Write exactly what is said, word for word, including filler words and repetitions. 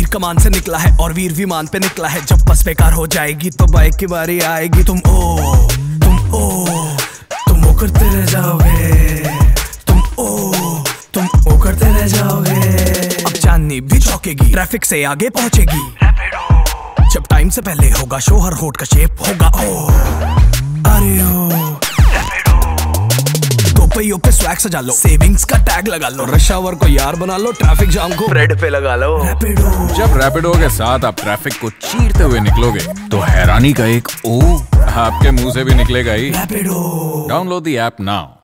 कमान से निकला है और वीर विमान पे निकला है। जब बस बेकार हो जाएगी तो बाइक की बारी आएगी। तुम ओ तुम ओ तुम ओ करते रह जाओगे, तुम ओ तुम ओ करते रह जाओगे। अब चांदनी भी चौंकेगी, ट्रैफिक से आगे पहुंचेगी। जब टाइम से पहले होगा शो, हर होठ का शेप होगा ओ। अरे ओ दो पहियों पे स्वैग सजा लो, सेविंग्स का टैग लगा लो, रश आवर को यार बना लो, ट्रैफिक जाम को रेड पे लगा लो। रैपिडो। जब रैपिडो के साथ आप ट्रैफिक को चीरते हुए निकलोगे तो हैरानी का एक ओ आपके मुंह से भी निकलेगा ही। Rapido. Download the app now.